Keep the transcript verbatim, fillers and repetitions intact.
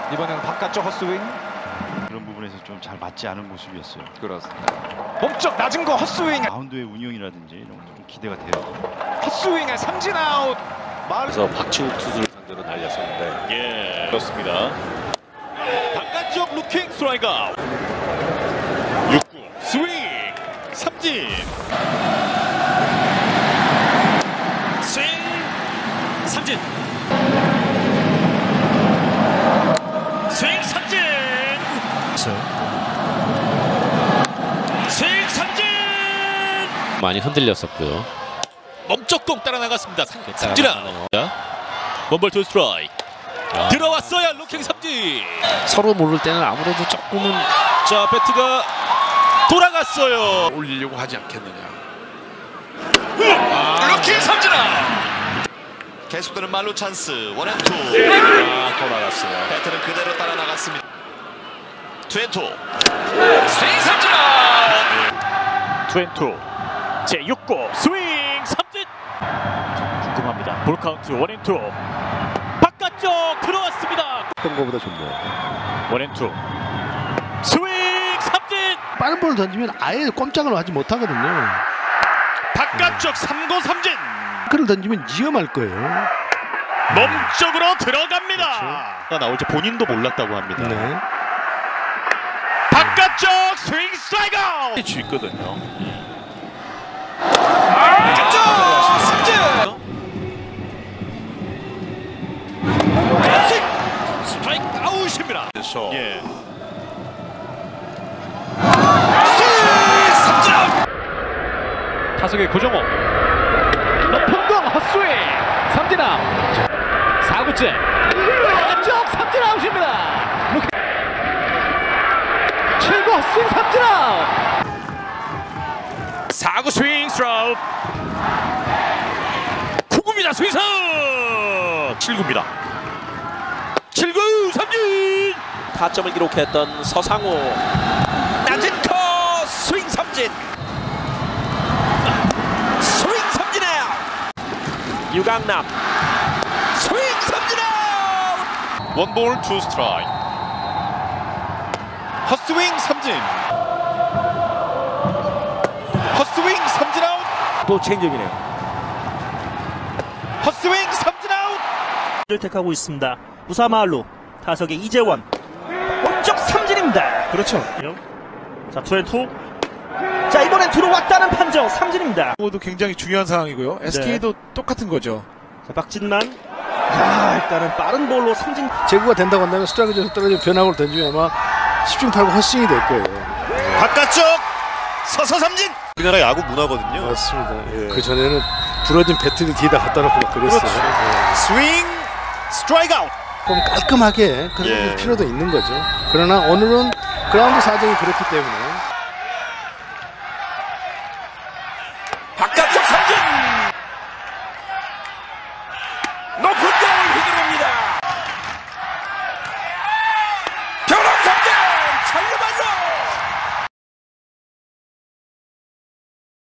이번에는 바깥쪽 헛스윙. 그런 부분에서 좀 잘 맞지 않은 모습이었어요. 그렇습니다. 몸쪽 낮은 거 헛스윙. 마운드의 운영이라든지 이런 것도 좀 기대가 돼요. 헛스윙에 삼진 아웃. 그래서 박치욱 투수를 상대로 날렸었는데 예, 그렇습니다. 바깥쪽 루킹 스트라이크 아웃. 육 구 스윙 삼진. 스윙 삼진. 스윙 삼진. 스윙 삼진. 많이 흔들렸었고요. 멈쩍동 따라 나갔습니다. 삼진 아웃. 원볼 투 스트라이크. 아. 들어왔어요. 루킹 삼진. 서로 모를 때는 아무래도 조금은 자, 배트가 돌아갔어요. 올리려고 하지 않겠느냐. 아. 루킹 삼진 아웃. 계속되는 말로 찬스 원앤투. 아, 돌아갔어요. 배트는 그대로 따라 나갔습니다. 투앤투 스윙 삼진 아웃. 투앤투 제육 구 스윙 삼진. 궁금합니다. 볼 카운트 원앤투. 바깥쪽 들어왔습니다. 했던 거보다 좋네요. 원앤투 스윙 삼진. 빠른 볼을 던지면 아예 꼼짝을 하지 못하거든요. 바깥쪽 삼 구 삼진. 그를 던지면 위험할 거예요. 몸쪽으로 들어갑니다. 그렇죠. 나올지 본인도 몰랐다고 합니다. 네. 바깥쪽 스윙 스트라이크 아웃. 주 있거든요. 바깥쪽 삼진. 스트라이크 아웃입니다. 그래서 예. 스윙 삼진 아웃. 타석의 고정호. 높은 공 헛스윙. 삼진 아웃. 사 구째. 바깥쪽 삼진 아웃입니다. 칠 구 헛스윙 삼진 아웃. 사 구 스윙 스트라이크. 구 구입니다. 스윙 스트라이크. 칠 구입니다. 칠 구 삼진. 타점을 기록했던 서상우. 낮은 커 스윙 삼진. 스윙 삼진 아웃. 유강남. 스윙 삼진 아웃. 원볼 투 스트라이크. 헛스윙 삼진. 헛스윙 삼진 아웃. 또 체인지업이네요. 헛스윙 삼진 아웃. 를 택하고 있습니다. 우사마알루 타석의 이재원. 오른쪽 삼진입니다. 그렇죠. 자, 투앤투. 자, 이번엔 들어왔다는 판정. 삼진입니다. 그것도 굉장히 중요한 상황이고요. 에스케이도 똑같은 거죠. 자, 박진만. 야, 일단은 빠른 볼로 삼진. 제구가 된다고 한다면 스트라이크에서 떨어져 변화구를 던지면 아마 십중 팔구 헛스윙이 될 거예요. 바깥쪽 서서 삼진. 우리나라 야구 문화거든요. 맞습니다. 그 전에는 부러진 배트를 뒤에다 갖다 놓고 막 그랬어요. 예. 스윙 스트라이크 아웃. 좀 깔끔하게 그럴 예. 필요도 있는 거죠. 그러나 오늘은 그라운드 사정이 그렇기 때문에 바깥쪽 삼진. 높은